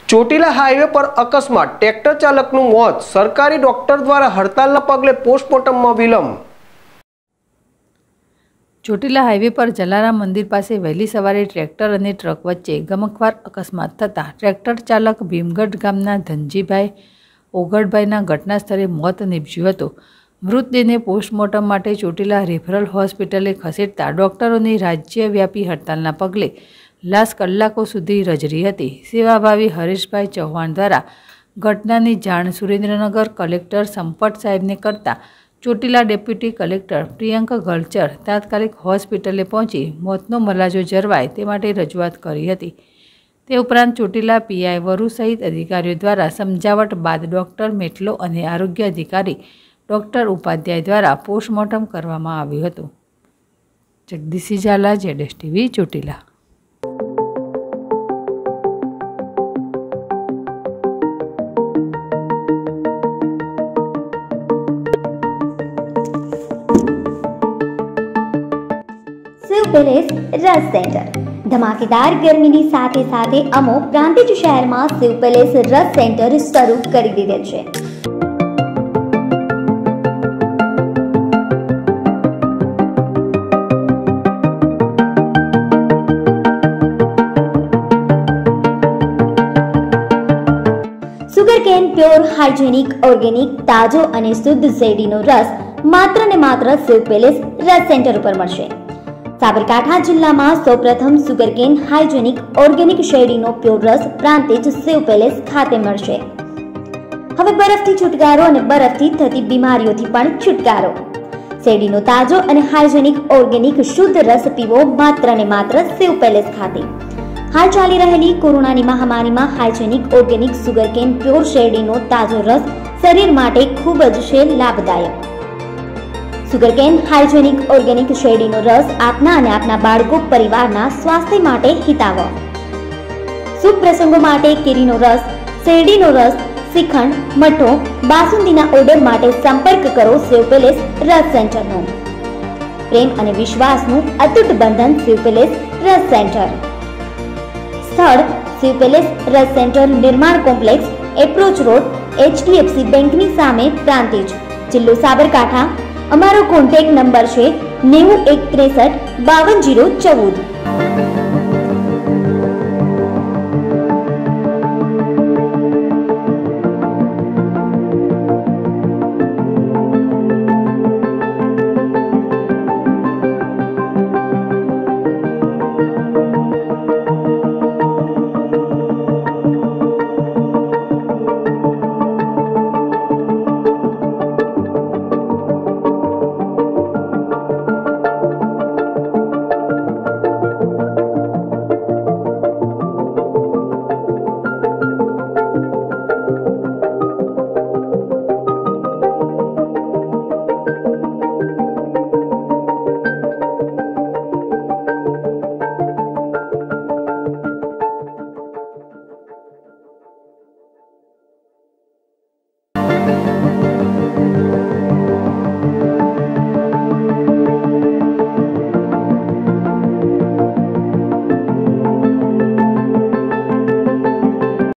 Chotila highway પર અકસ્માત, tractor ચાલકનું મોત, સરકારી ડોક્ટર દ્વારા હડતાલના પગલે પોસ્ટમોર્ટમમાં વિલંબ। ચોટીલા હાઈવે પર જલારામ મંદિર પાસે વહેલી સવારે ટ્રેક્ટર અને ટ્રક વચ્ચે ગમખ્વાર અકસ્માત થતાં ટ્રેક્ટર ચાલક ભીમગઢ ગામના ધનજીભાઈ ઓગળભાઈના ઘટના સ્થળે મોત નીપજ્યું હતું। મૃતદેહને પોસ્ટમોર્ટમ માટે ચોટીલા રેફરલ હોસ્પિટલે ખસેડતા ડોક્ટરોની રાજ્યવ્યાપી હડતાલના પગલે લાશ કલાકો સુધી રજરી હતી। સેવાભાવી હરેશભાઈ ચૌહાણ દ્વારા ઘટનાની જાણ સુરેન્દ્રનગર કલેક્ટર સંપત સાહેબને કરતા ચોટીલા ડેપ્યુટી કલેક્ટર પ્રિયંક ગલચર તાત્કાલિક હોસ્પિટલે પહોંચી મોતનો મલાજો જરવાય તે માટે રજૂઆત કરી હતી। તે ઉપરાંત ચોટીલા પીઆઈ વરુ સહિત અધિકારીઓ દ્વારા સમજાવટ બાદ ડોક્ટર મેટલો અને આરોગ્ય અધિકારી ડોક્ટર ઉપાધ્યાય દ્વારા પોસ્ટમોર્ટમ કરવામાં આવ્યું હતું। Jagdish Jhala, ZSTV, Chotila. Shiv palace Ras center धमाकेदार गर्मी साथे साथे अमो प्रांतिज शहर में शिव पैलेस रस सेंटर शुरू कर दीधेल छे। सुगरकेन प्योर हाइजेनिक ऑर्गेनिक ताजो अने शुद्ध શેરડીનો રસ मात्र ने मात्र शिव पैलेस रस सेंटर पर मळशे। साबरकांठा जिल्लामां सौप्रथम सुगरकेन हाइजेनिक ऑर्गेनिक શેરડીનો प्योर रस प्रांतिज शिव पैलेस खाते मळशे। हवे बरफथी छुटकारो अने बरफथी थती बीमारीओथी पण छुटकारो। શેરડીનો ताजो अने हाइजेनिक ऑर्गेनिक शुद्ध रस पीवो मात्र ने मात्र शिव पैलेस खाते। हाल चाली रहेली कोरोनानी महामारीमां हाइजेनिक ऑर्गेनिक सुगरकेन प्योर શેરડીનો ताजो रस शरीर माटे खूब ज लाभदायक। सुगरकेन हाइजेनिक ऑर्गेनिक શેરડીનો रस आपना अने आपना बाळको परिवारना स्वास्थ्य माटे हितावह। शुभ प्रसंगो माटे केरीनो रस, શેરડીનો रस, श्रीखंड, मठो, बासुंदीना ऑर्डर माटे संपर्क करो शिव पैलेस रस सेंटरनो। प्रेम अने विश्वासनु अतूट बंधन शिव पैलेस रस सेंटर। स्थळ Shiv palace Ras center, Nirman complex, approach road, HDFC બેંકની સામે, પ્રાંતિજ, જિલ્લો સાબરકાંઠા। અમારો કોન્ટેક્ટ નંબર છે 9163 52 014।